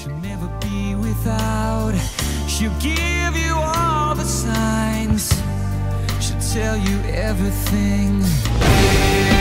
She'll never be without. She'll give you all the signs. She'll tell you everything.